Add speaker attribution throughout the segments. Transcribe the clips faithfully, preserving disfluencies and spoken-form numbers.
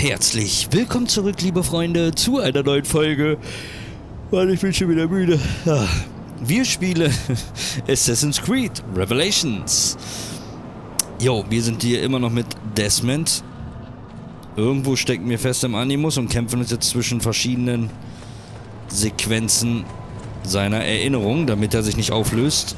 Speaker 1: herzlich willkommen zurück, liebe Freunde, zu einer neuen Folge. Weil ich bin schon wieder müde. Ja, wir spielen Assassin's Creed Revelations. Jo, wir sind hier immer noch mit Desmond. Irgendwo stecken wir fest im Animus und kämpfen uns jetzt zwischen verschiedenen Sequenzen seiner Erinnerung, damit er sich nicht auflöst.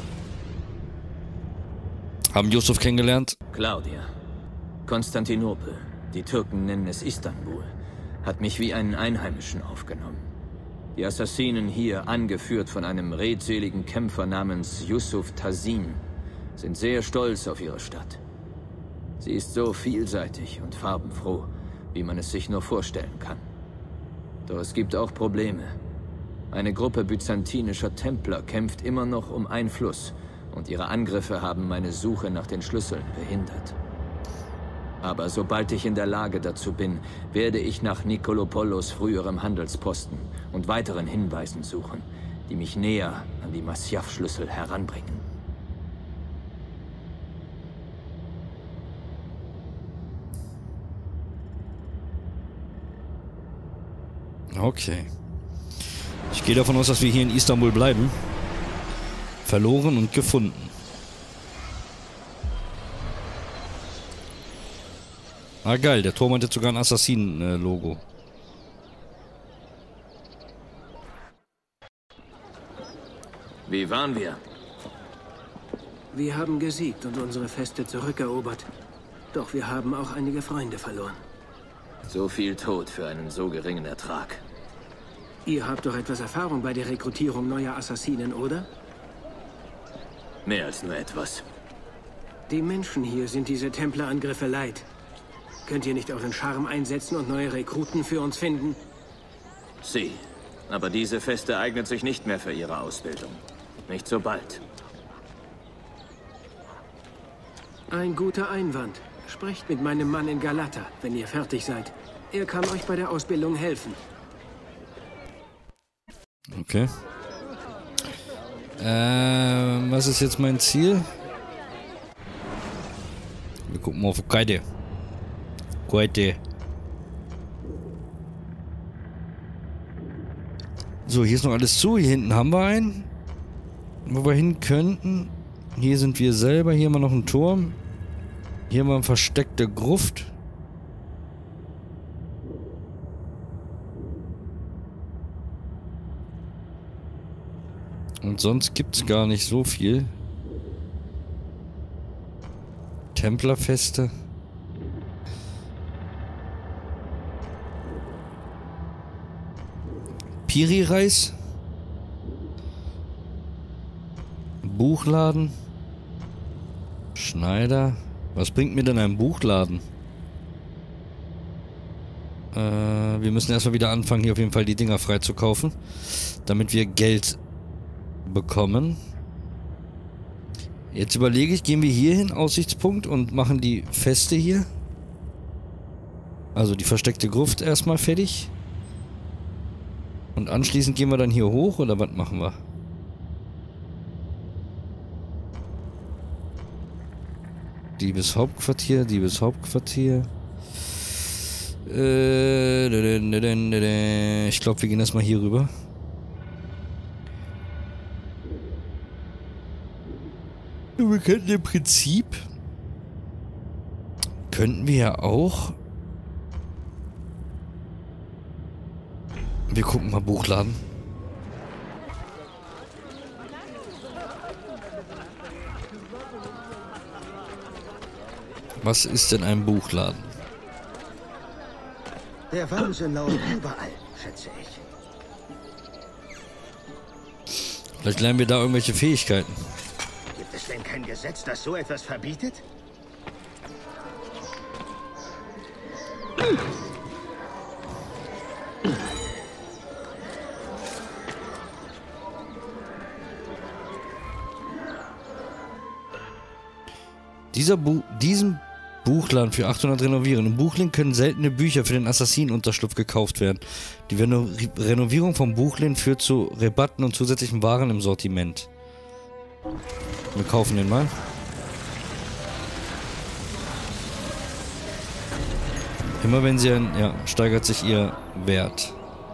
Speaker 1: Haben Yusuf kennengelernt.
Speaker 2: Claudia. Konstantinopel. Die Türken nennen es Istanbul. Hat mich wie einen Einheimischen aufgenommen. Die Assassinen hier, angeführt von einem redseligen Kämpfer namens Yusuf Tazin, sind sehr stolz auf ihre Stadt. Sie ist so vielseitig und farbenfroh, wie man es sich nur vorstellen kann. Doch es gibt auch Probleme. Eine Gruppe byzantinischer Templer kämpft immer noch um Einfluss und ihre Angriffe haben meine Suche nach den Schlüsseln behindert. Aber sobald ich in der Lage dazu bin, werde ich nach Nikolopolos früherem Handelsposten und weiteren Hinweisen suchen, die mich näher an die Masyaf-Schlüssel heranbringen.
Speaker 1: Okay. Ich gehe davon aus, dass wir hier in Istanbul bleiben. Verloren und gefunden. Ah geil, der Turm hat jetzt sogar ein Assassinen-Logo.
Speaker 2: Wie waren wir?
Speaker 3: Wir haben gesiegt und unsere Feste zurückerobert. Doch wir haben auch einige Freunde verloren.
Speaker 2: So viel Tod für einen so geringen Ertrag.
Speaker 3: Ihr habt doch etwas Erfahrung bei der Rekrutierung neuer Assassinen, oder?
Speaker 2: Mehr als nur etwas.
Speaker 3: Die Menschen hier sind diese Templerangriffe leid. Könnt ihr nicht euren Charme einsetzen und neue Rekruten für uns finden?
Speaker 2: Sie. Aber diese Feste eignet sich nicht mehr für ihre Ausbildung. Nicht so bald.
Speaker 3: Ein guter Einwand. Sprecht mit meinem Mann in Galata, wenn ihr fertig seid. Er kann euch bei der Ausbildung helfen.
Speaker 1: Okay. Ähm, was ist jetzt mein Ziel? Wir gucken mal auf Kaide. Kaide. So, hier ist noch alles zu. Hier hinten haben wir einen, wo wir hin könnten. Hier sind wir selber. Hier haben wir noch einen Turm. Hier haben wir eine versteckte Gruft. Und sonst gibt es gar nicht so viel. Templerfeste. Piri-Reis. Buchladen. Schneider. Was bringt mir denn ein Buchladen? Äh, wir müssen erstmal wieder anfangen, hier auf jeden Fall die Dinger frei zu kaufen, damit wir Geld bekommen. Jetzt überlege ich, gehen wir hier hin, Aussichtspunkt, und machen die Feste hier. Also die versteckte Gruft erstmal fertig. Und anschließend gehen wir dann hier hoch, oder was machen wir? Diebeshauptquartier, Diebeshauptquartier. Äh, ich glaube, wir gehen erstmal hier rüber. Wir könnten im Prinzip... Könnten wir ja auch... Wir gucken mal Buchladen. Was ist denn ein Buchladen?
Speaker 4: Der Wahnsinn lauert überall, schätze ich.
Speaker 1: Vielleicht lernen wir da irgendwelche Fähigkeiten.
Speaker 4: Gibt es denn kein Gesetz, das so etwas verbietet?
Speaker 1: Dieser Bu diesen Buchladen für achthundert renovieren. Im Buchladen können seltene Bücher für den Assassinenunterschlupf gekauft werden. Die Reno Renovierung vom Buchladen führt zu Rabatten und zusätzlichen Waren im Sortiment. Wir kaufen den mal. Immer wenn sie ein, ja, steigert sich ihr Wert.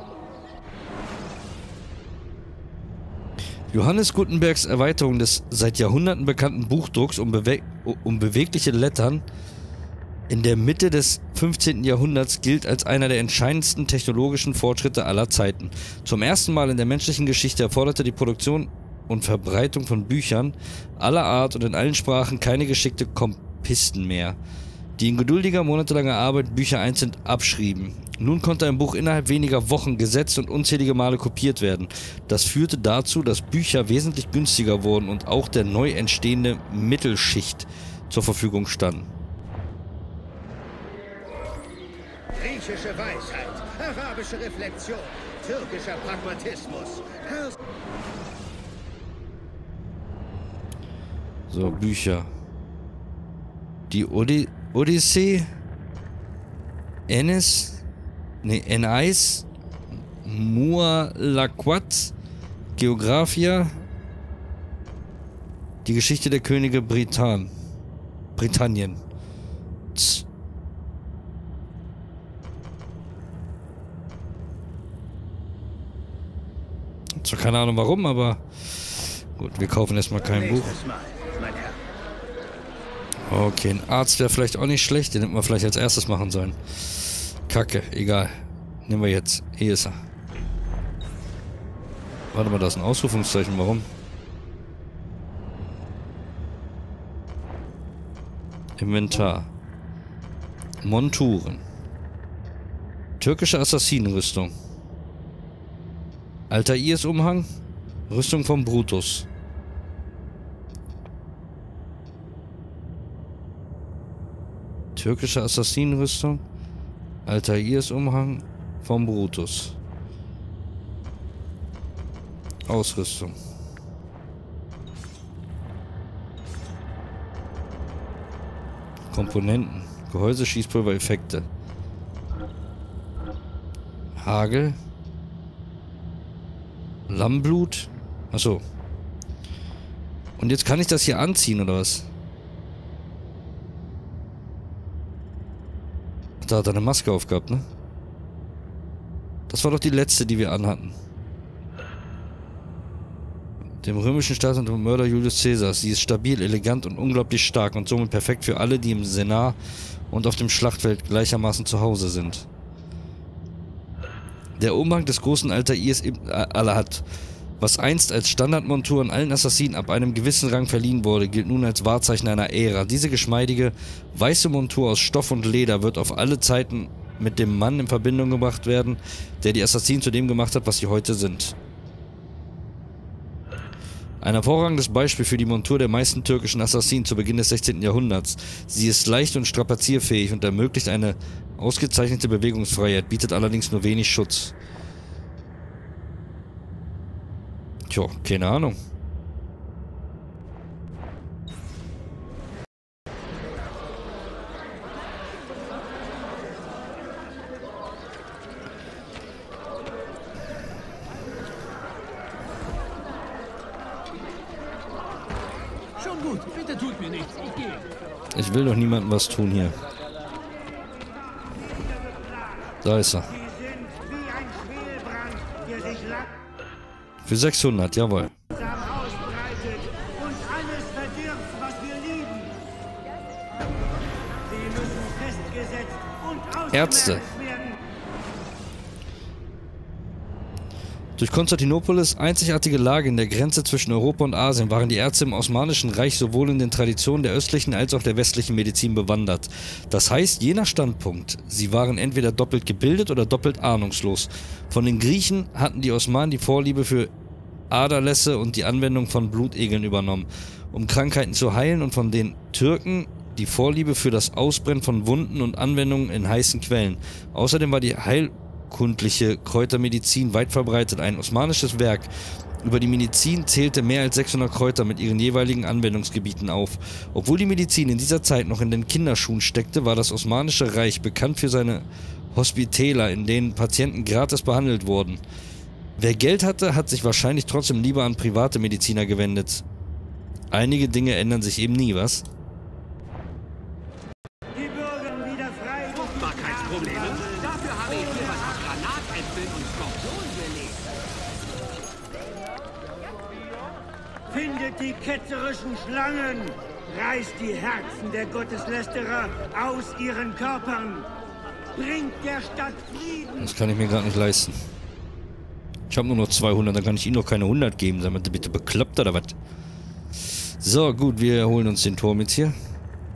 Speaker 1: Johannes Gutenbergs Erweiterung des seit Jahrhunderten bekannten Buchdrucks um, bewe um bewegliche Lettern in der Mitte des fünfzehnten Jahrhunderts gilt als einer der entscheidendsten technologischen Fortschritte aller Zeiten. Zum ersten Mal in der menschlichen Geschichte erforderte die Produktion und Verbreitung von Büchern aller Art und in allen Sprachen keine geschickte Kompisten mehr, die in geduldiger, monatelanger Arbeit Bücher einzeln abschrieben. Nun konnte ein Buch innerhalb weniger Wochen gesetzt und unzählige Male kopiert werden. Das führte dazu, dass Bücher wesentlich günstiger wurden und auch der neu entstehende Mittelschicht zur Verfügung standen.
Speaker 4: Griechische Weisheit, arabische Reflexion, türkischer Pragmatismus.
Speaker 1: So, Bücher. Die Odi Odyssee, Ennis, ne, Enais, Mualaquat, Geographia, die Geschichte der Könige Britan, Britannien. Tz. Zwar keine Ahnung warum, aber gut, wir kaufen erstmal kein Buch. Okay, ein Arzt wäre vielleicht auch nicht schlecht, den hätten wir vielleicht als erstes machen sollen. Kacke, egal. Nehmen wir jetzt. Hier ist er. Warte mal, da ist ein Ausrufungszeichen, warum? Inventar. Monturen. Türkische Assassinenrüstung. Altair-Umhang. Rüstung von Brutus. Türkische Assassinenrüstung. Altair-Umhang von Brutus. Ausrüstung. Komponenten. Gehäuse, Schießpulver, Effekte. Hagel. Lammblut. Achso. Und jetzt kann ich das hier anziehen, oder was? Da hat er eine Maske aufgehabt, ne? Das war doch die letzte, die wir anhatten. Dem römischen Staat und dem Mörder Julius Caesars. Sie ist stabil, elegant und unglaublich stark und somit perfekt für alle, die im Senat und auf dem Schlachtfeld gleichermaßen zu Hause sind. Der Umhang des großen Altair al-Had, was einst als Standardmontur an allen Assassinen ab einem gewissen Rang verliehen wurde, gilt nun als Wahrzeichen einer Ära. Diese geschmeidige, weiße Montur aus Stoff und Leder wird auf alle Zeiten mit dem Mann in Verbindung gebracht werden, der die Assassinen zu dem gemacht hat, was sie heute sind. Ein hervorragendes Beispiel für die Montur der meisten türkischen Assassinen zu Beginn des sechzehnten Jahrhunderts. Sie ist leicht und strapazierfähig und ermöglicht eine ausgezeichnete Bewegungsfreiheit, bietet allerdings nur wenig Schutz. Tja, keine Ahnung.
Speaker 3: Schon gut, bitte tut mir nichts, ich gehe.
Speaker 1: Ich will doch niemandem was tun hier. Da ist er. Für sechshundert, jawohl. Ärzte. Durch Konstantinopolis einzigartige Lage in der Grenze zwischen Europa und Asien waren die Ärzte im Osmanischen Reich sowohl in den Traditionen der östlichen als auch der westlichen Medizin bewandert. Das heißt, je nach Standpunkt, sie waren entweder doppelt gebildet oder doppelt ahnungslos. Von den Griechen hatten die Osmanen die Vorliebe für Aderlässe und die Anwendung von Blutegeln übernommen, um Krankheiten zu heilen, und von den Türken die Vorliebe für das Ausbrennen von Wunden und Anwendungen in heißen Quellen. Außerdem war die heilkundliche Kräutermedizin weit verbreitet. Ein osmanisches Werk über die Medizin zählte mehr als sechshundert Kräuter mit ihren jeweiligen Anwendungsgebieten auf. Obwohl die Medizin in dieser Zeit noch in den Kinderschuhen steckte, war das Osmanische Reich bekannt für seine Hospitäler, in denen Patienten gratis behandelt wurden. Wer Geld hatte, hat sich wahrscheinlich trotzdem lieber an private Mediziner gewendet. Einige Dinge ändern sich eben nie, was?
Speaker 4: Die Bürger wieder frei. Fruchtbarkeitsproblem.
Speaker 3: Dafür habe ich hier was aus Granatäpfeln und Skorpionen gelegt.
Speaker 4: Findet die ketzerischen Schlangen! Reißt die Herzen der Gotteslästerer aus ihren Körpern! Bringt der Stadt Frieden!
Speaker 1: Das kann ich mir gerade nicht leisten. Ich habe nur noch zweihundert, dann kann ich Ihnen noch keine hundert geben. Seid ihr bitte bekloppt oder was? So, gut, wir holen uns den Turm jetzt hier.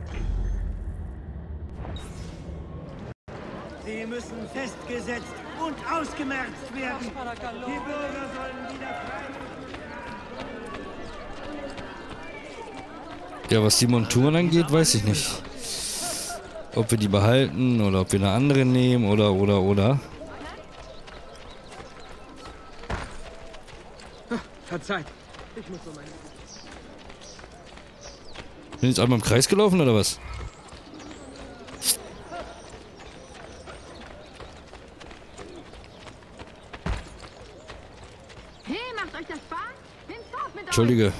Speaker 4: Sie müssen festgesetzt und ausgemerzt werden. Die Bürger sollen wieder frei.
Speaker 1: Ja, was die Monturen angeht, weiß ich nicht. Ob wir die behalten oder ob wir eine andere nehmen oder, oder, oder.
Speaker 3: Verzeiht. Ich muss nur meine...
Speaker 1: Bin jetzt einmal im Kreis gelaufen oder was?
Speaker 5: Hey, macht euch das Spaß? Nimm's fort mit euch!
Speaker 1: Entschuldige.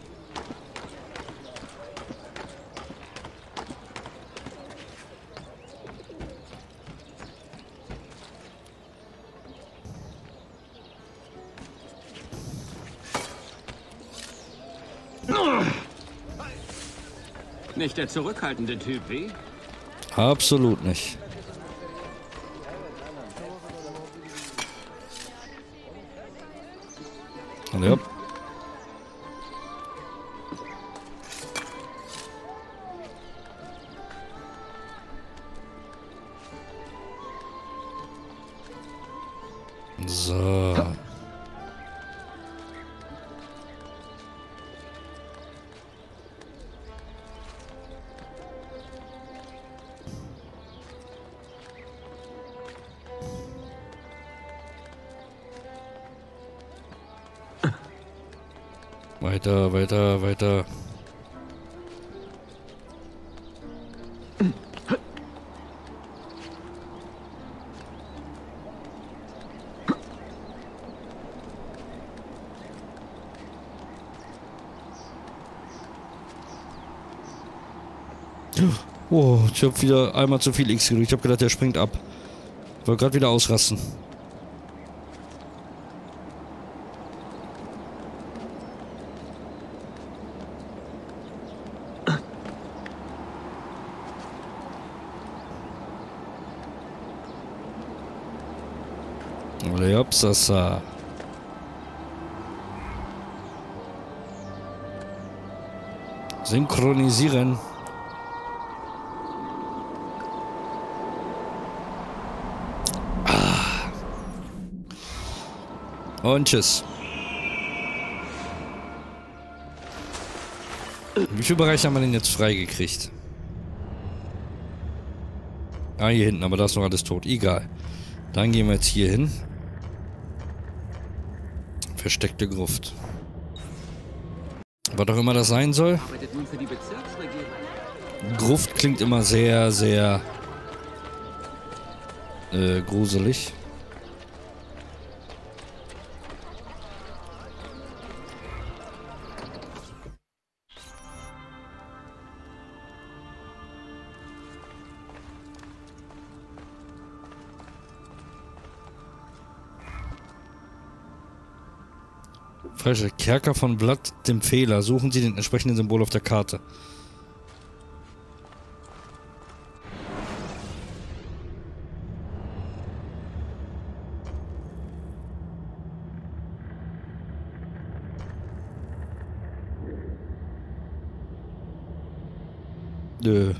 Speaker 3: Nicht der zurückhaltende Typ, wie?
Speaker 1: Absolut nicht. Ja. So. Weiter, weiter, weiter. Oh, ich habe wieder einmal zu viel X gedrückt. Ich habe gedacht, der springt ab. Ich wollte gerade wieder ausrasten. Leopsasa. Synchronisieren. Ah. Und tschüss. Wie viele Bereiche haben wir denn jetzt freigekriegt? Ah, hier hinten, aber da ist noch alles tot. Egal. Dann gehen wir jetzt hier hin. Versteckte Gruft. Was auch immer das sein soll.
Speaker 3: Arbeitet nun für die Bezirksregierung.
Speaker 1: Gruft klingt immer sehr, sehr äh, gruselig. Falsche Kerker von Blatt, dem Fehler. Suchen Sie den entsprechenden Symbol auf der Karte. Nö.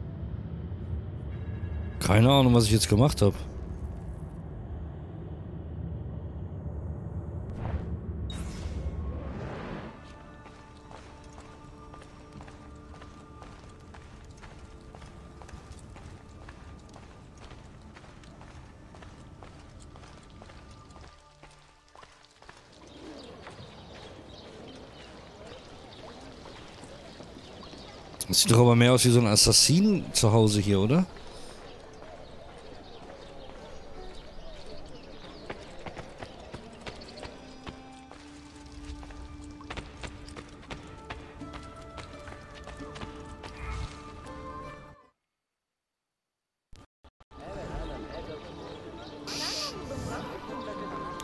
Speaker 1: Keine Ahnung, was ich jetzt gemacht habe. Das sieht doch aber mehr aus wie so ein Assassin zu Hause hier, oder?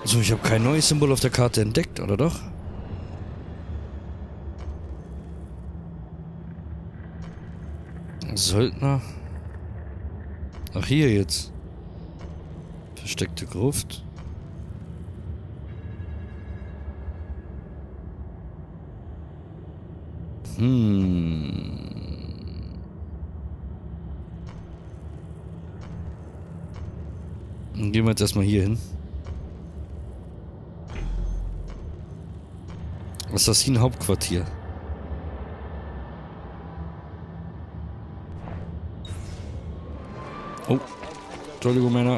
Speaker 1: So, ich habe kein neues Symbol auf der Karte entdeckt, oder doch? Söldner. Ach, hier jetzt. Versteckte Gruft. Hm. Dann gehen wir jetzt erstmal hier hin. Assassin-Hauptquartier. Oh. Entschuldigung, Männer.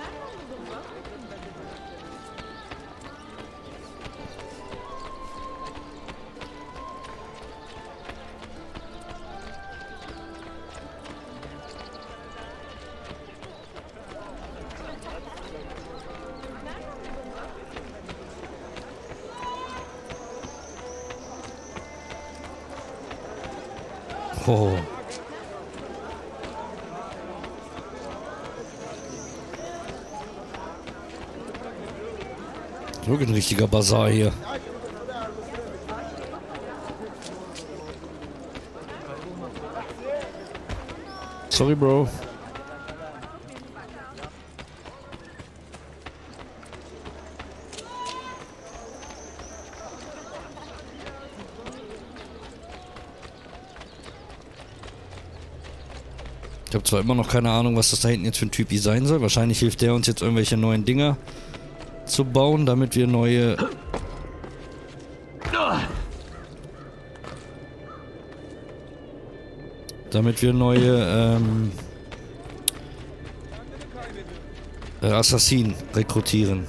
Speaker 1: Oh. Wirklich ein richtiger Bazar hier. Sorry, Bro. Ich habe zwar immer noch keine Ahnung, was das da hinten jetzt für ein Typi sein soll. Wahrscheinlich hilft der uns jetzt irgendwelche neuen Dinger zu bauen, damit wir neue... Damit wir neue ähm, äh, Assassinen rekrutieren.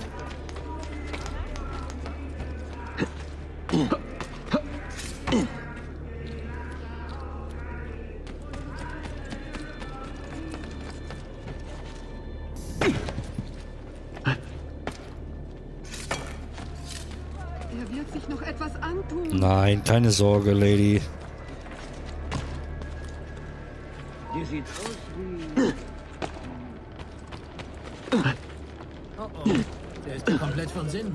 Speaker 5: Er wird sich noch etwas antun.
Speaker 1: Nein, keine Sorge, Lady.
Speaker 4: Die sieht aus wie...
Speaker 3: Oh oh, der ist ja komplett von Sinn.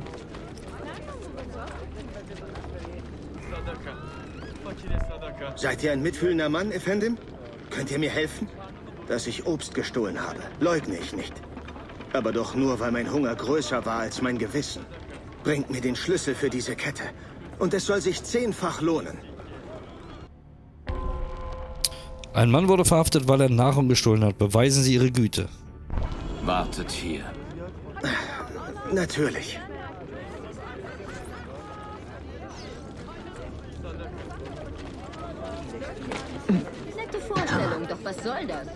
Speaker 6: Seid ihr ein mitfühlender Mann, Effendim? Könnt ihr mir helfen? Dass ich Obst gestohlen habe, leugne ich nicht. Aber doch nur, weil mein Hunger größer war als mein Gewissen. Bringt mir den Schlüssel für diese Kette. Und es soll sich zehnfach lohnen.
Speaker 1: Ein Mann wurde verhaftet, weil er Nahrung gestohlen hat. Beweisen Sie Ihre Güte.
Speaker 2: Wartet hier.
Speaker 6: Natürlich.
Speaker 5: Nette Vorstellung, doch was soll das?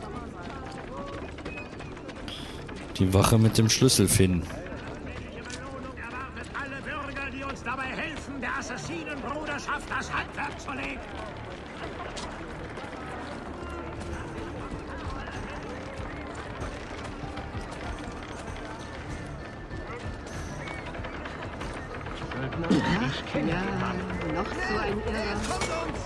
Speaker 1: Die Wache mit dem Schlüssel finden.
Speaker 4: erwartet alle Bürger, die uns dabei helfen, der Assassinenbruderschaft das Handwerk zu legen.
Speaker 5: Ja, noch so ein Irrer.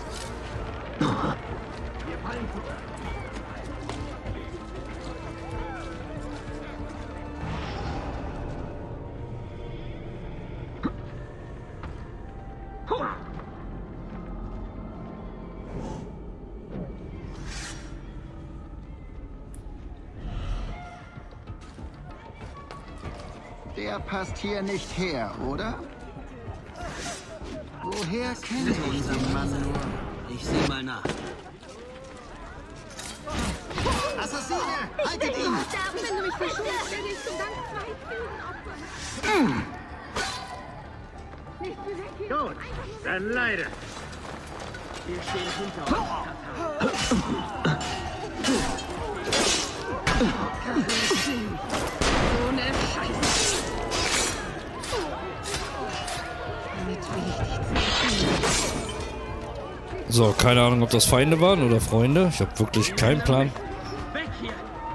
Speaker 7: Der passt hier nicht her, oder? Woher kennt ihr diesen Mann nur?
Speaker 3: Ich sehe mal nach.
Speaker 7: Assassine! Haltet ihn!
Speaker 5: Sterben, wenn du mich verschonst, werde ich zum Dank zwei Füßen opfern. Nicht für weg hier.
Speaker 4: Gut, dann leider. Wir stehen hinter uns.
Speaker 5: So eine Scheiße.
Speaker 1: So, keine Ahnung, ob das Feinde waren oder Freunde. Ich habe wirklich keinen Plan.
Speaker 4: Weg hier!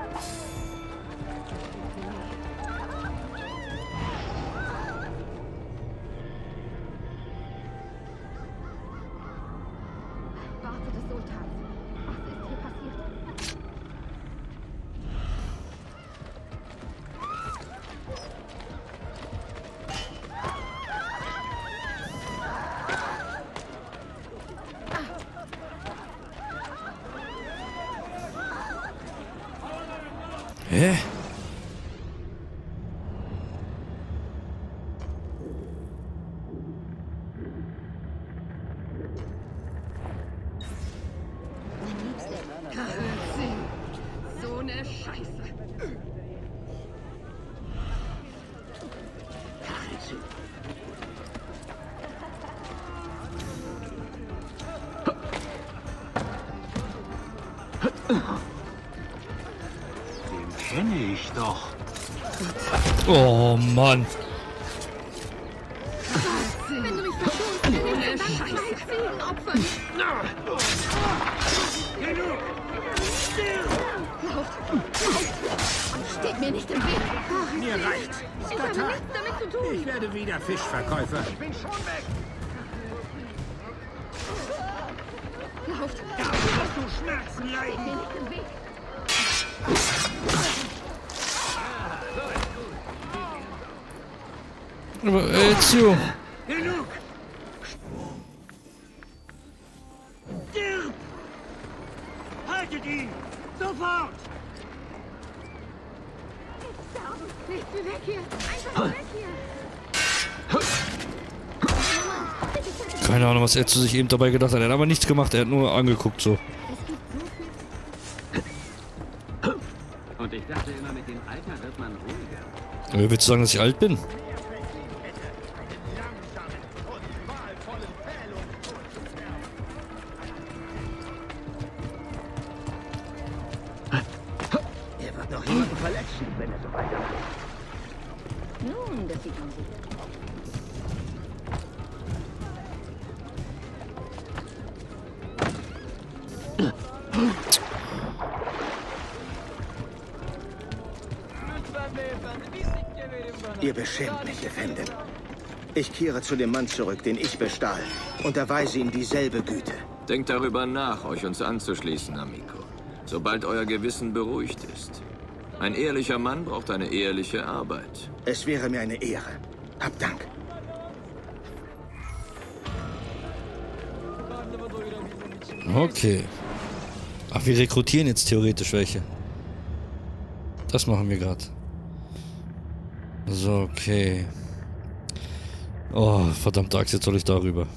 Speaker 5: Warte des Sultans. Was ist hier passiert?
Speaker 1: Hä?
Speaker 5: So eine Scheiße.
Speaker 4: Den kenne ich doch.
Speaker 1: Oh Mann.
Speaker 5: Wenn du mich verschonst, dann nehme ich dann zwei Ziegen opfern.
Speaker 4: Genug!
Speaker 5: Lauft! Lauft! Steht mir nicht im Weg. Ach,
Speaker 4: Mir reicht's.
Speaker 5: ich habe nichts damit zu tun.
Speaker 4: Ich werde wieder Fischverkäufer. Ich bin schon weg.
Speaker 5: Lauft!
Speaker 4: Dafür wirst du Schmerzen
Speaker 5: Steht
Speaker 4: leiden.
Speaker 5: mir nicht im Weg.
Speaker 1: Aber Ezio.
Speaker 4: Genug! Stirb! Haltet ihn! Sofort!
Speaker 5: Nicht wie weg hier. Einfach weg hier.
Speaker 1: Keine Ahnung, was Ezio sich eben dabei gedacht hat. Er hat aber nichts gemacht, er hat nur angeguckt so.
Speaker 8: Und ich dachte immer, mit dem Alter wird man ruhiger.
Speaker 1: Äh, willst du sagen, dass ich alt bin?
Speaker 6: Er wird noch jemanden verletzen, wenn er so weitermacht.
Speaker 5: Nun, das sieht man gut.
Speaker 6: Ihr beschämt mich, Effendim. Ich kehre zu dem Mann zurück, den ich bestahl, und erweise ihm dieselbe Güte.
Speaker 2: Denkt darüber nach, euch uns anzuschließen, Amico. Sobald euer Gewissen beruhigt ist. Ein ehrlicher Mann braucht eine ehrliche Arbeit.
Speaker 6: Es wäre mir eine Ehre. Hab Dank.
Speaker 1: Okay. Ach, wir rekrutieren jetzt theoretisch welche. Das machen wir gerade. So, okay. Oh, verdammte Axt, jetzt soll ich darüber.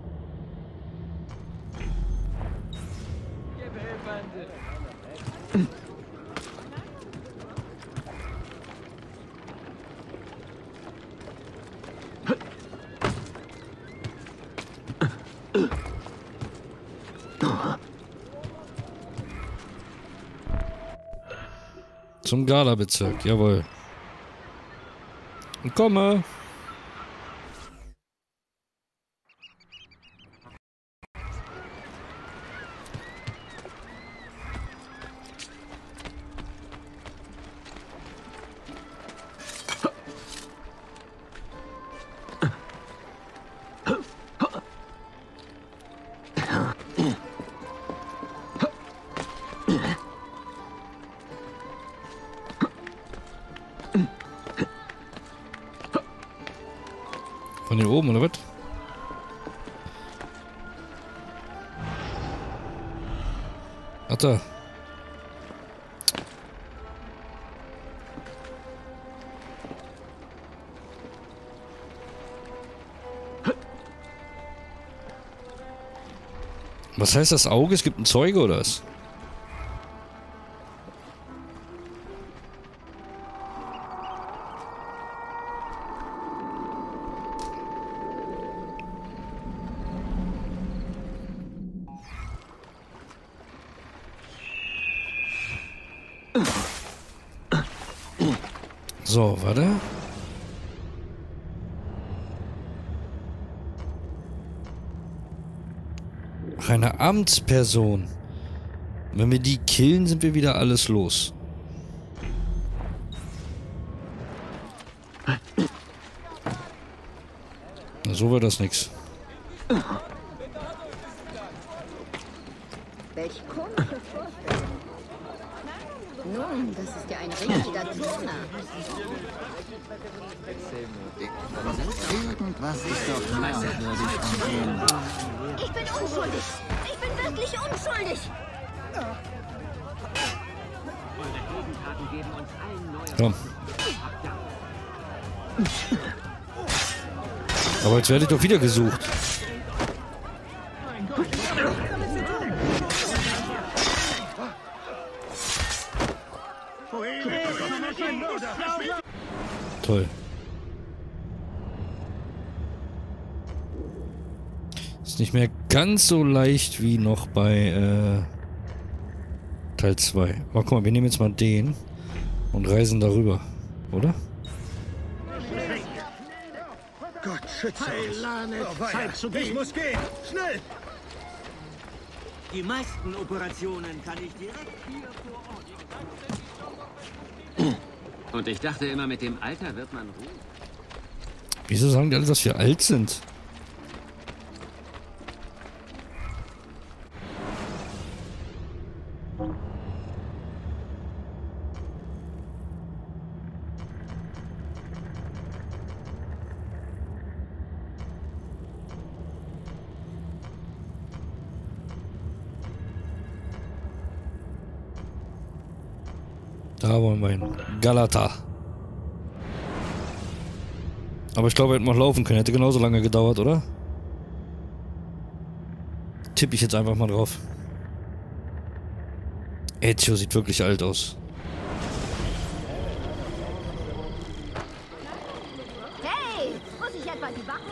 Speaker 1: Zum Gala-Bezirk, jawohl. Und komme. Von hier oben, oder was? Ach da. Was heißt das Auge? Es gibt einen Zeuge, oder was? So, warte. Ach, eine Amtsperson. Wenn wir die killen, sind wir wieder alles los. Na, so wird das nix.
Speaker 5: Welch komische Vorstellung. Nun, das ist ja ein richtiger Turner.
Speaker 7: Irgendwas ist doch merkwürdig an dem.
Speaker 5: Ich bin unschuldig. Ich bin wirklich unschuldig.
Speaker 8: Soldaten geben uns allen neue...
Speaker 1: Komm. Aber jetzt werde ich doch wieder gesucht. Toll. Ist nicht mehr ganz so leicht wie noch bei äh, Teil zwei. Aber guck mal, wir nehmen jetzt mal den und reisen darüber, oder?
Speaker 6: Gott schütze uns. Zeit zu gehen. Ich muss gehen. Schnell!
Speaker 7: Die meisten Operationen kann ich direkt hier vor Ort.
Speaker 8: Und ich dachte immer, mit dem Alter wird man ruhig.
Speaker 1: Wieso sagen die alle, dass wir alt sind? Da wollen wir hin. Galata. Aber ich glaube, er hätte noch laufen können. Hätte genauso lange gedauert, oder? Tippe ich jetzt einfach mal drauf. Ezio sieht wirklich alt aus.
Speaker 5: Hey, muss ich etwa die Wache?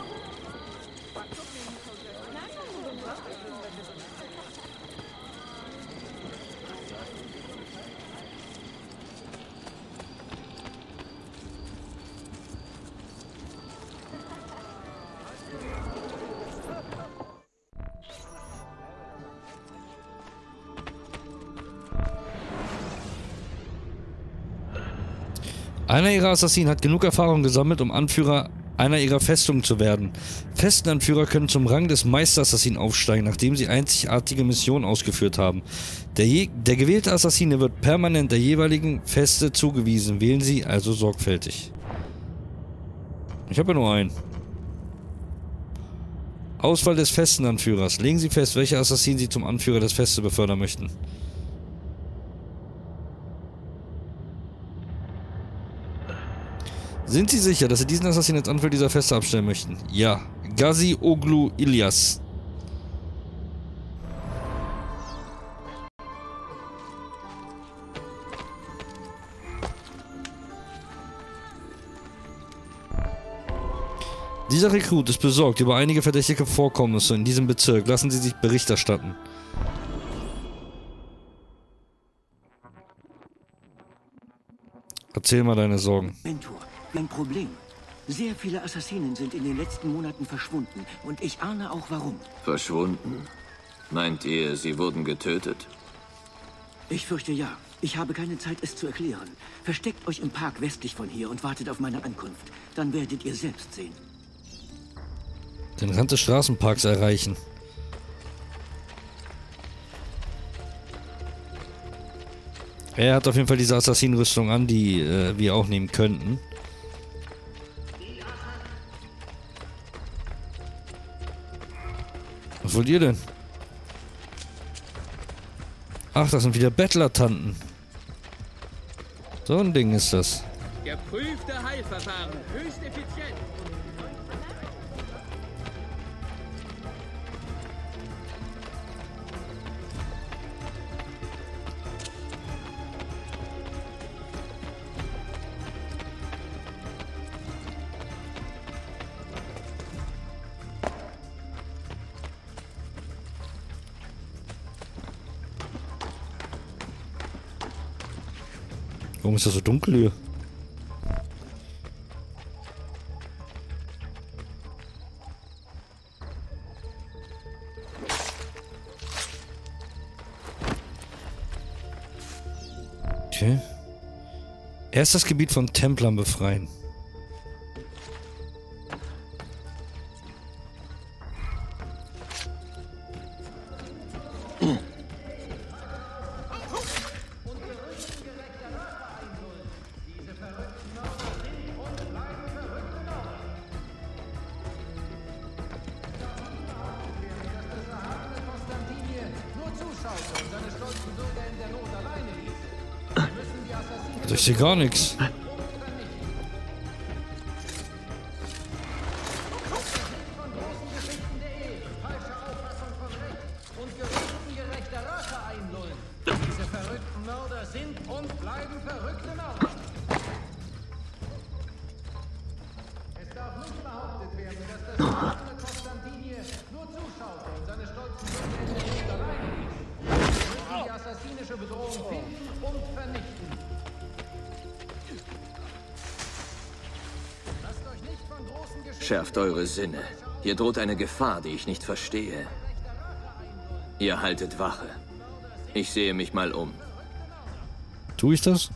Speaker 1: Einer ihrer Assassinen hat genug Erfahrung gesammelt, um Anführer einer ihrer Festungen zu werden. Festenanführer können zum Rang des Meisterassassinen aufsteigen, nachdem sie einzigartige Missionen ausgeführt haben. Der, je der gewählte Assassine wird permanent der jeweiligen Feste zugewiesen. Wählen Sie also sorgfältig. Ich habe ja nur einen. Auswahl des Festenanführers. Legen Sie fest, welche Assassinen Sie zum Anführer des Festes befördern möchten. Sind Sie sicher, dass Sie diesen Assassin als Anführer dieser Feste abstellen möchten? Ja. Gazi Oglu Ilyas. Dieser Rekrut ist besorgt über einige verdächtige Vorkommnisse in diesem Bezirk. Lassen Sie sich Bericht erstatten. Erzähl mal deine Sorgen.
Speaker 7: Mentor, ein Problem. Sehr viele Assassinen sind in den letzten Monaten verschwunden. Und ich ahne auch warum.
Speaker 2: Verschwunden? Meint ihr, sie wurden getötet?
Speaker 7: Ich fürchte ja. Ich habe keine Zeit, es zu erklären. Versteckt euch im Park westlich von hier und wartet auf meine Ankunft. Dann werdet ihr selbst sehen.
Speaker 1: Den Rand des Straßenparks erreichen. Er hat auf jeden Fall diese Assassinenrüstung an, die äh, wir auch nehmen könnten. Was wollt ihr denn? Ach, das sind wieder Bettler-Tanten. So ein Ding ist das.
Speaker 8: Geprüfte Heilverfahren, höchst effizient.
Speaker 1: Warum ist das so dunkel hier? Okay. Erst das Gebiet von Templern befreien. Ich sehe gar nichts.
Speaker 2: Schärft eure Sinne. Hier droht eine Gefahr, die ich nicht verstehe. Ihr haltet Wache. Ich sehe mich mal um.
Speaker 1: Tue ich das?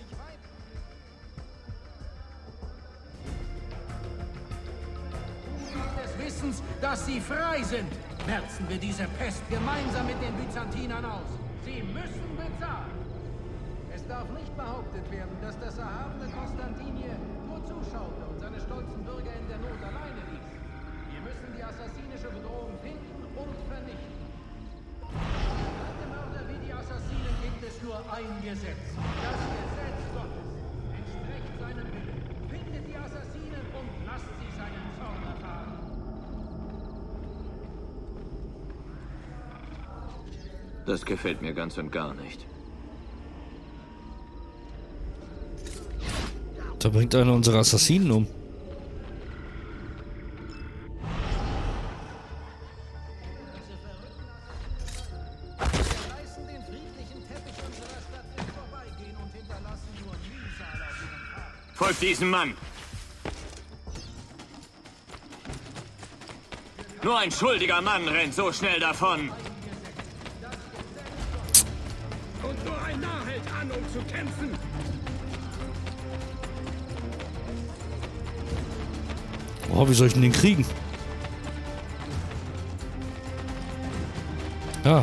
Speaker 9: Des Wissens, dass sie frei sind, merzen wir diese Pest gemeinsam mit den Byzantinern aus. Sie müssen bezahlen. Es darf nicht behauptet werden, dass das erhabene Konstantinie nur zuschaute und seine stolzen Bürger in der Not alleine ließ. Wir müssen die assassinische Bedrohung finden und vernichten. Für die Mörder wie die Assassinen gibt es nur ein Gesetz. Das Gesetz Gottes. Entspricht seinem Willen. Findet die Assassinen und lasst sie seinen Zorn erfahren.
Speaker 2: Das gefällt mir ganz und gar nicht.
Speaker 1: Da bringt einer unserer Assassinen um.
Speaker 2: Folgt diesem Mann! Nur ein schuldiger Mann rennt so schnell davon.
Speaker 4: Und nur ein Narr hält an, um zu kämpfen.
Speaker 1: Oh, wie soll ich denn den kriegen? Ah.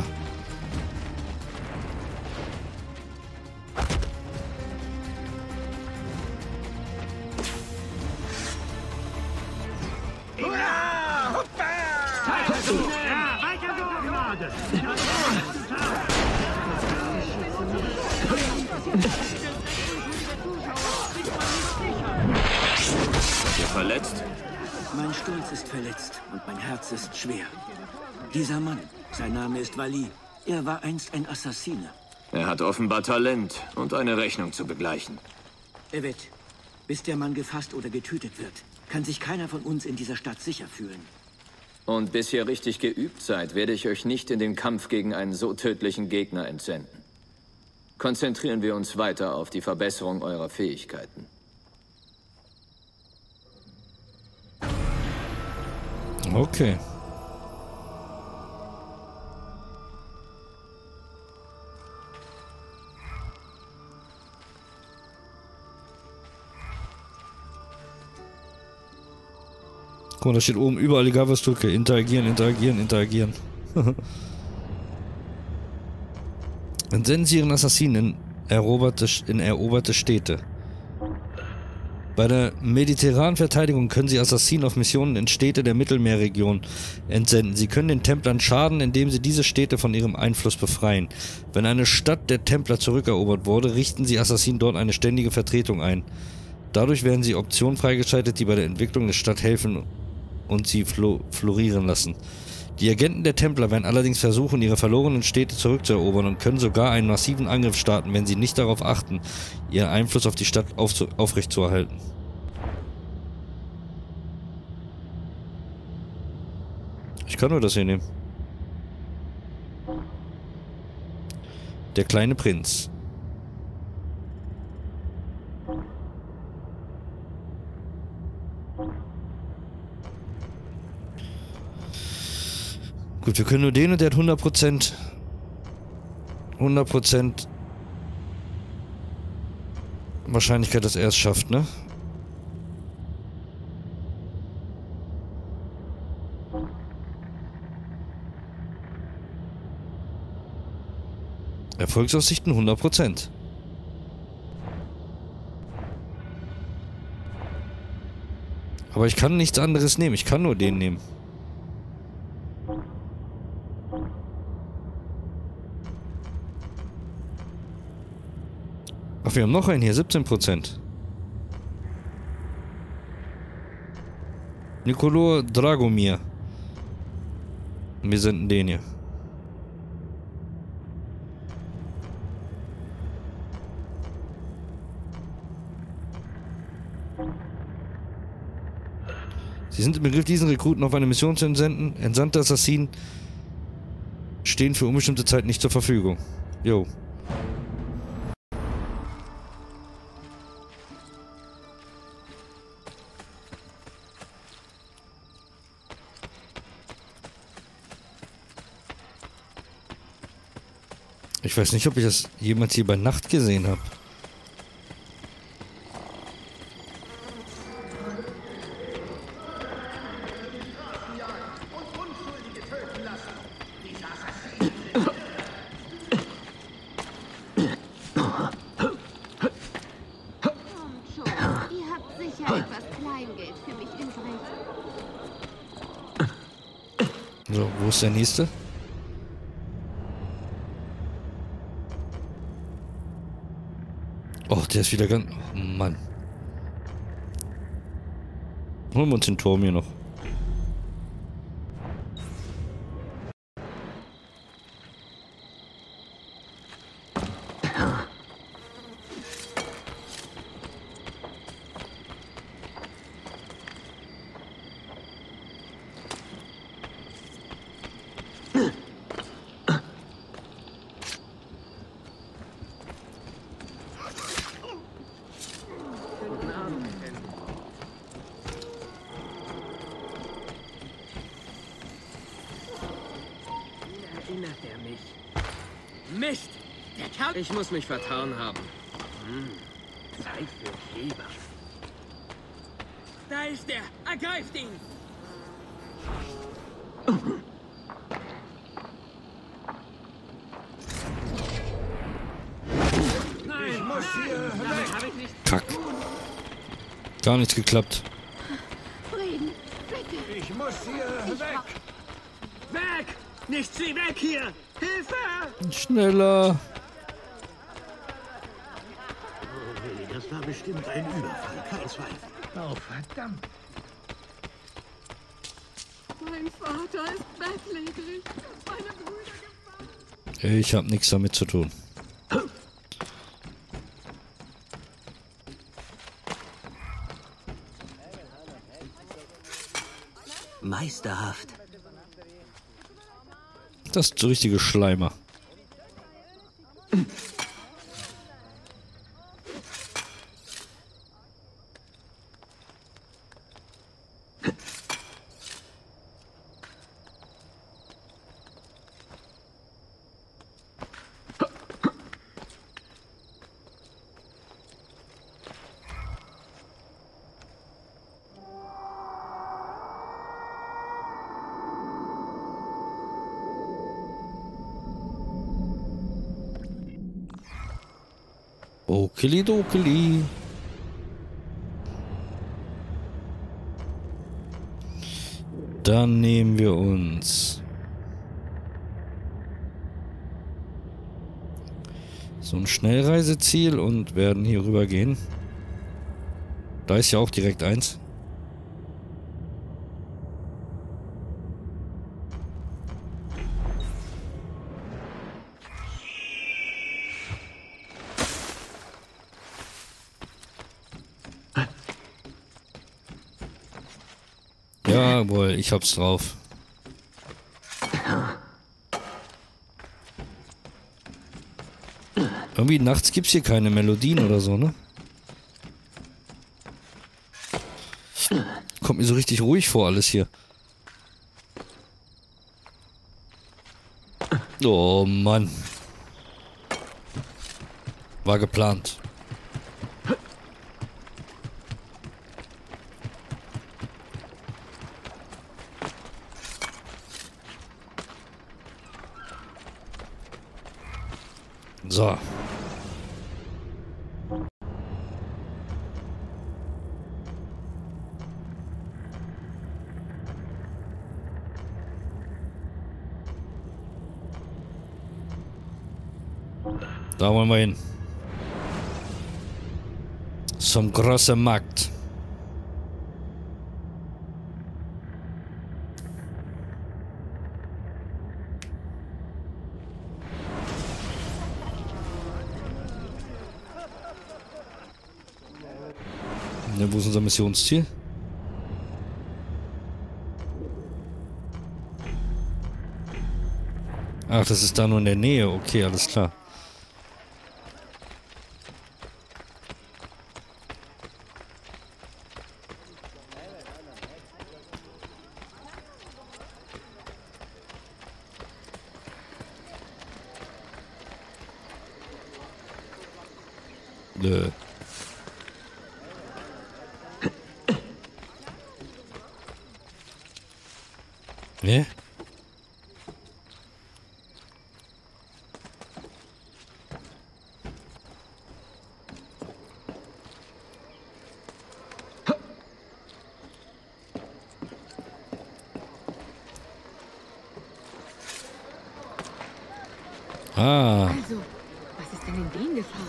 Speaker 2: Ihr verletzt?
Speaker 7: Mein Stolz ist verletzt und mein Herz ist schwer. Dieser Mann, sein Name ist Wally, er war einst ein Assassiner.
Speaker 2: Er hat offenbar Talent und eine Rechnung zu begleichen.
Speaker 7: Evet, bis der Mann gefasst oder getötet wird, kann sich keiner von uns in dieser Stadt sicher fühlen.
Speaker 2: Und bis ihr richtig geübt seid, werde ich euch nicht in den Kampf gegen einen so tödlichen Gegner entsenden. Konzentrieren wir uns weiter auf die Verbesserung eurer Fähigkeiten.
Speaker 1: Okay. Guck mal, da steht oben überall die Gabelsdrücke. Interagieren, interagieren, interagieren. Entsenden Sie Ihren Assassinen in eroberte, in eroberte Städte. Bei der mediterranen Verteidigung können Sie Assassinen auf Missionen in Städte der Mittelmeerregion entsenden. Sie können den Templern schaden, indem sie diese Städte von ihrem Einfluss befreien. Wenn eine Stadt der Templer zurückerobert wurde, richten Sie Assassinen dort eine ständige Vertretung ein. Dadurch werden sie Optionen freigeschaltet, die bei der Entwicklung der Stadt helfen und sie flo florieren lassen. Die Agenten der Templer werden allerdings versuchen, ihre verlorenen Städte zurückzuerobern und können sogar einen massiven Angriff starten, wenn sie nicht darauf achten, ihren Einfluss auf die Stadt aufrechtzuerhalten. Ich kann nur das hier nehmen. Der kleine Prinz. Gut, wir können nur den und der hat hundert Prozent. hundert Prozent Wahrscheinlichkeit, dass er es schafft, ne? Erfolgsaussichten hundert Prozent. Aber ich kann nichts anderes nehmen. Ich kann nur den nehmen. wir haben noch einen hier, siebzehn Prozent. Nikolor Dragomir. Wir senden den hier. Sie sind im Begriff, diesen Rekruten auf eine Mission zu entsenden. Entsandte Assassinen stehen für unbestimmte Zeit nicht zur Verfügung. Jo. Ich weiß nicht, ob ich das jemals hier bei Nacht gesehen habe. So, wo ist der nächste? Oh, der ist wieder ganz... Oh, Mann. Holen wir uns den Turm hier noch.
Speaker 10: Erinnert er mich? Mist! Der Kerl... Ich muss mich vertan haben. Hm. Zeit für Kleber. Da ist er! Ergreift ihn! Nein, ich muss hier weg!
Speaker 1: Kack. Gar nichts geklappt.
Speaker 5: Frieden, bitte!
Speaker 9: Ich muss hier
Speaker 5: Ich
Speaker 9: weg!
Speaker 10: Weg! Nicht sie weg hier! Hilfe!
Speaker 1: Schneller.
Speaker 7: Oh, Willi, das war bestimmt ein Überfall, kein Zweifel.
Speaker 9: Oh, verdammt!
Speaker 5: Mein Vater ist bettlägerig. Meine Brüder gefangen.
Speaker 1: Ich habe nichts damit zu tun.
Speaker 7: Meisterhaft.
Speaker 1: Das ist so richtige Schleimer. Okilidokili. Dann nehmen wir uns so ein Schnellreiseziel und werden hier rüber gehen. Da ist ja auch direkt eins. Jawohl, ich hab's drauf. Irgendwie nachts gibt's hier keine Melodien oder so, ne? Kommt mir so richtig ruhig vor alles hier. Oh Mann. War geplant. So. Da wollen wir hin. zum großen Markt. Ne, wo ist unser Missionsziel? Ach, das ist da nur in der Nähe. Okay, alles klar. Nö. Ne? Ah.
Speaker 5: Also, was ist denn in den gefahren?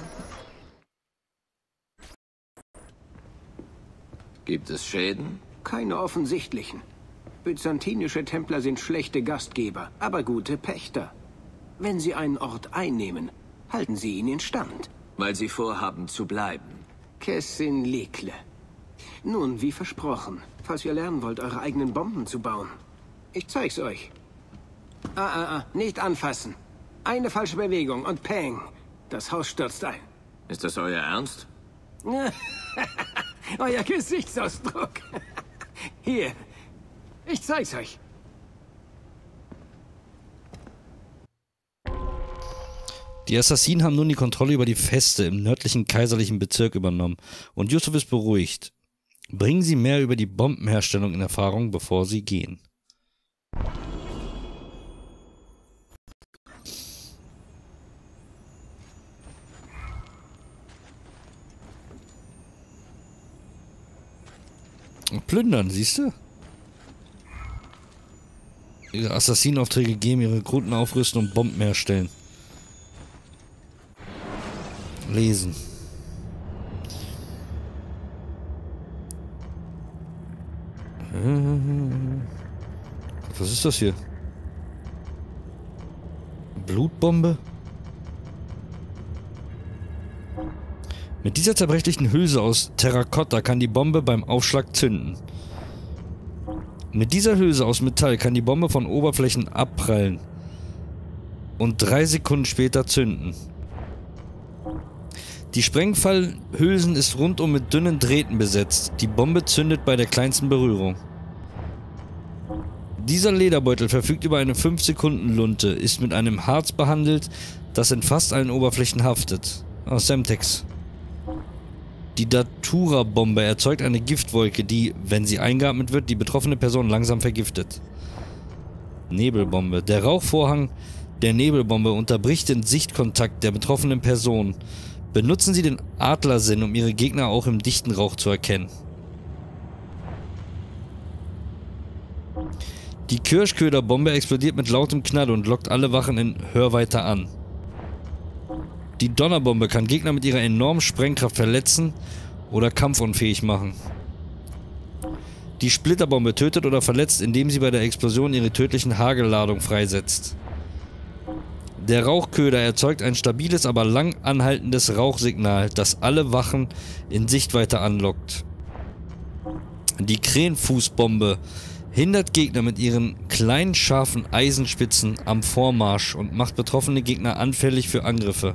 Speaker 2: Gibt es Schäden?
Speaker 3: Keine offensichtlichen. Byzantinische Templer sind schlechte Gastgeber, aber gute Pächter. Wenn sie einen Ort einnehmen, halten sie ihn instand.
Speaker 2: Weil sie vorhaben zu bleiben.
Speaker 3: Kessin Lekle. Nun, wie versprochen, falls ihr lernen wollt, eure eigenen Bomben zu bauen. Ich zeig's euch. Ah, ah, ah, nicht anfassen. Eine falsche Bewegung und Peng. Das Haus stürzt ein.
Speaker 2: Ist das euer Ernst?
Speaker 3: Euer Gesichtsausdruck. Hier. Ich zeig's euch.
Speaker 1: Die Assassinen haben nun die Kontrolle über die Feste im nördlichen kaiserlichen Bezirk übernommen und Yusuf ist beruhigt. Bringen Sie mehr über die Bombenherstellung in Erfahrung, bevor Sie gehen. Und plündern, siehst du? Ihre Assassinenaufträge geben, ihre Rekruten aufrüsten und Bomben herstellen. Lesen. Was ist das hier? Blutbombe? Mit dieser zerbrechlichen Hülse aus Terrakotta kann die Bombe beim Aufschlag zünden. Mit dieser Hülse aus Metall kann die Bombe von Oberflächen abprallen und drei Sekunden später zünden. Die Sprengfallhülsen ist rundum mit dünnen Drähten besetzt. Die Bombe zündet bei der kleinsten Berührung. Dieser Lederbeutel verfügt über eine fünf Sekunden Lunte, ist mit einem Harz behandelt, das in fast allen Oberflächen haftet. Oh, Semtex. Die Datura-Bombe erzeugt eine Giftwolke, die, wenn sie eingeatmet wird, die betroffene Person langsam vergiftet. Nebelbombe. Der Rauchvorhang der Nebelbombe unterbricht den Sichtkontakt der betroffenen Person. Benutzen Sie den Adlersinn, um Ihre Gegner auch im dichten Rauch zu erkennen. Die Kirschköderbombe explodiert mit lautem Knall und lockt alle Wachen in Hörweite an. Die Donnerbombe kann Gegner mit ihrer enormen Sprengkraft verletzen oder kampfunfähig machen. Die Splitterbombe tötet oder verletzt, indem sie bei der Explosion ihre tödlichen Hagelladung freisetzt. Der Rauchköder erzeugt ein stabiles, aber lang anhaltendes Rauchsignal, das alle Wachen in Sichtweite anlockt. Die Krähenfußbombe hindert Gegner mit ihren kleinen, scharfen Eisenspitzen am Vormarsch und macht betroffene Gegner anfällig für Angriffe.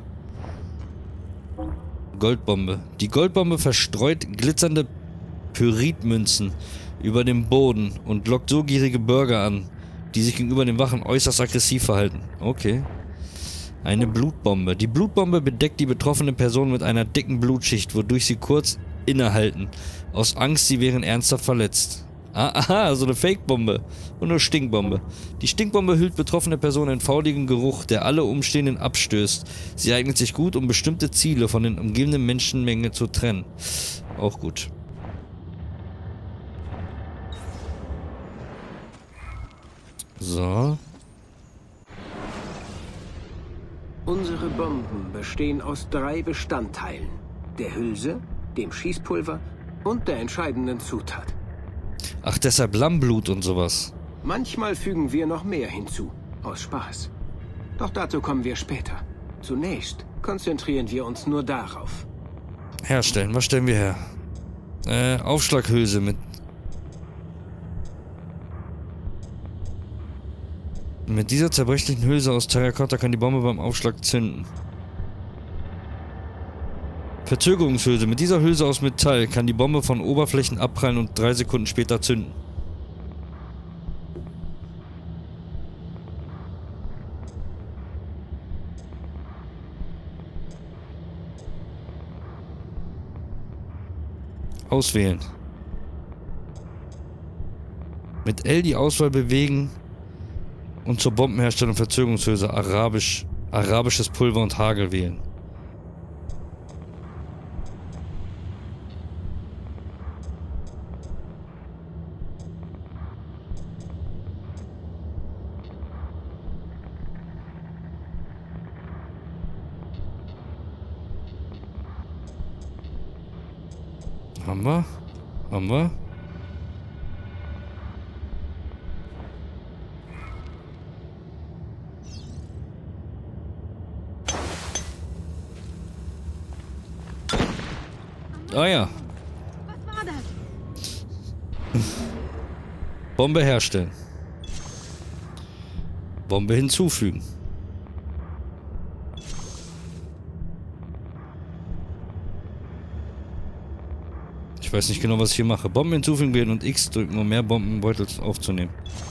Speaker 1: Goldbombe. Die Goldbombe verstreut glitzernde Pyritmünzen über dem Boden und lockt so gierige Bürger an, die sich gegenüber den Wachen äußerst aggressiv verhalten. Okay. Eine Blutbombe. Die Blutbombe bedeckt die betroffene Person mit einer dicken Blutschicht, wodurch sie kurz innehalten. Aus Angst, sie wären ernsthaft verletzt. Ah, aha, so eine Fake-Bombe. Und eine Stinkbombe. Die Stinkbombe hüllt betroffene Personen in fauligen Geruch, der alle Umstehenden abstößt. Sie eignet sich gut, um bestimmte Ziele von den umgebenden Menschenmenge zu trennen. Auch gut. So.
Speaker 3: Unsere Bomben bestehen aus drei Bestandteilen. Der Hülse, dem Schießpulver und der entscheidenden Zutat.
Speaker 1: Ach, deshalb Lammblut und sowas.
Speaker 3: Manchmal fügen wir noch mehr hinzu, aus Spaß. Doch dazu kommen wir später. Zunächst konzentrieren wir uns nur darauf.
Speaker 1: Herstellen, was stellen wir her? Äh, Aufschlaghülse mit... Mit dieser zerbrechlichen Hülse aus Terrakotta kann die Bombe beim Aufschlag zünden. Verzögerungshülse. Mit dieser Hülse aus Metall kann die Bombe von Oberflächen abprallen und drei Sekunden später zünden. Auswählen. Mit L die Auswahl bewegen und zur Bombenherstellung Verzögerungshülse Arabisch, arabisches Pulver und Hagel wählen. Haben wir? Haben wir? Ah ja.
Speaker 5: Was war das?
Speaker 1: Bombe herstellen. Bombe hinzufügen. Ich weiß nicht genau, was ich hier mache. Bomben hinzufügen wählen und X drücken, um mehr Bombenbeutel aufzunehmen.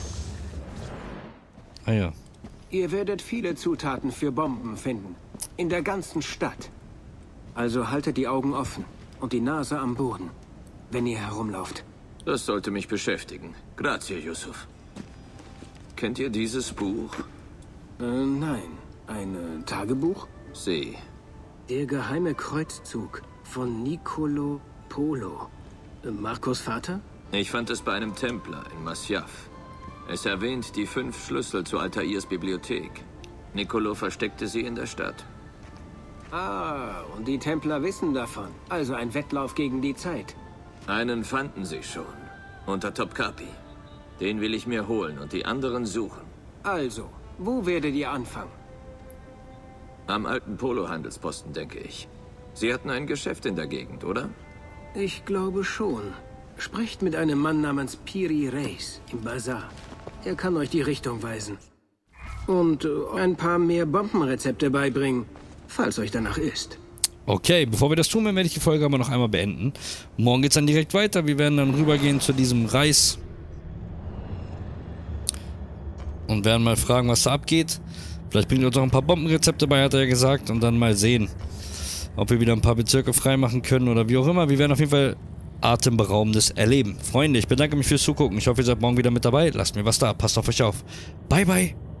Speaker 1: Ah ja.
Speaker 3: Ihr werdet viele Zutaten für Bomben finden. In der ganzen Stadt. Also haltet die Augen offen und die Nase am Boden, wenn ihr herumlauft.
Speaker 2: Das sollte mich beschäftigen. Grazie, Yusuf. Kennt ihr dieses Buch?
Speaker 3: Äh, nein. Ein äh, Tagebuch?
Speaker 2: Sie.
Speaker 3: Der geheime Kreuzzug von Nicolo Polo. Äh, Marcos Vater?
Speaker 2: Ich fand es bei einem Templer in Masyaf. Es erwähnt die fünf Schlüssel zu Altairs Bibliothek. Nicolo versteckte sie in der Stadt.
Speaker 3: Ah, und die Templer wissen davon. Also ein Wettlauf gegen die Zeit.
Speaker 2: Einen fanden sie schon. Unter Topkapi. Den will ich mir holen und die anderen suchen.
Speaker 3: Also, wo werdet ihr anfangen?
Speaker 2: Am alten Polo-Handelsposten, denke ich. Sie hatten ein Geschäft in der Gegend, oder?
Speaker 3: Ich glaube schon. Sprecht mit einem Mann namens Piri Reis im Bazar. Er kann euch die Richtung weisen. Und äh, ein paar mehr Bombenrezepte beibringen, falls euch danach ist.
Speaker 1: Okay, bevor wir das tun, werde ich die Folge aber noch einmal beenden. Morgen geht's dann direkt weiter. Wir werden dann rübergehen zu diesem Reis. Und werden mal fragen, was da abgeht. Vielleicht bringt er uns auch ein paar Bombenrezepte bei, hat er ja gesagt. Und dann mal sehen, ob wir wieder ein paar Bezirke freimachen können oder wie auch immer. Wir werden auf jeden Fall Atemberaubendes erleben. Freunde, ich bedanke mich fürs Zugucken. Ich hoffe, ihr seid morgen wieder mit dabei. Lasst mir was da. Passt auf euch auf. Bye, bye.